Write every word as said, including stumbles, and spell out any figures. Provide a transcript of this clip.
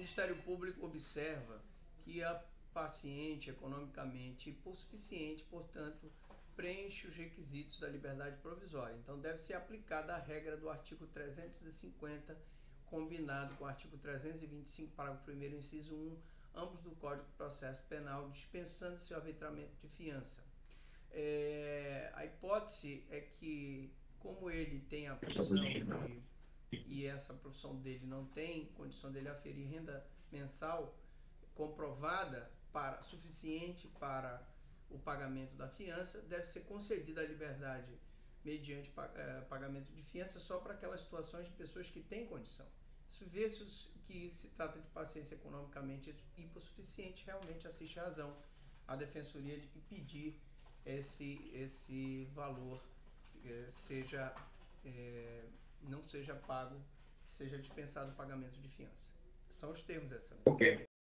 Ministério Público observa que a paciente economicamente hipossuficiente, portanto, preenche os requisitos da liberdade provisória. Então, deve ser aplicada a regra do artigo trezentos e cinquenta, combinado com o artigo trezentos e vinte e cinco, parágrafo primeiro, inciso um, ambos do Código de Processo Penal, dispensando-se o arbitramento de fiança. É, a hipótese é que, como ele tem a profissão de, e essa profissão dele não tem condição dele aferir renda mensal comprovada, para, suficiente para o pagamento da fiança, deve ser concedida a liberdade mediante pagamento de fiança só para aquelas situações de pessoas que têm condição. Se vê que se trata de paciência economicamente hipossuficiente, realmente assiste a razão a Defensoria de pedir esse, esse valor eh, seja, eh, não seja pago, seja dispensado o pagamento de fiança. São os termos, excelência. Ok.